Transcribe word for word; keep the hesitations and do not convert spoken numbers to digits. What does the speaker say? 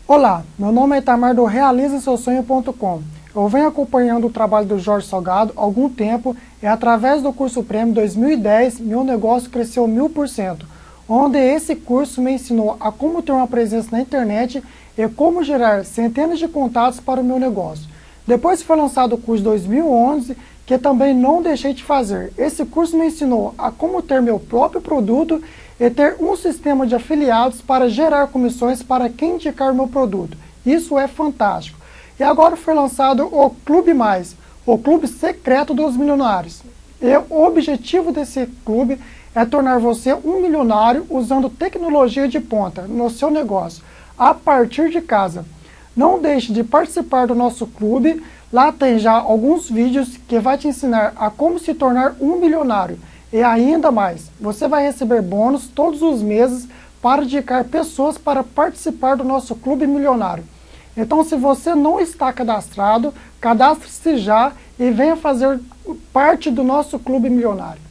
Olá, meu nome é Itamar do realiza seu sonho ponto com. Eu venho acompanhando o trabalho do Jorge Salgado há algum tempo e através do curso Prêmio dois mil e dez, meu negócio cresceu mil por cento, onde esse curso me ensinou a como ter uma presença na internet e como gerar centenas de contatos para o meu negócio. Depois foi lançado o curso dois mil e onze, que também não deixei de fazer. Esse curso me ensinou a como ter meu próprio produto e ter um sistema de afiliados para gerar comissões para quem indicar o meu produto. Isso é fantástico. E agora foi lançado o Clube Mais, o clube secreto dos milionários. E o objetivo desse clube é tornar você um milionário usando tecnologia de ponta no seu negócio, a partir de casa. Não deixe de participar do nosso clube, lá tem já alguns vídeos que vai te ensinar a como se tornar um milionário. E ainda mais, você vai receber bônus todos os meses para indicar pessoas para participar do nosso clube milionário. Então, se você não está cadastrado, cadastre-se já e venha fazer parte do nosso clube milionário.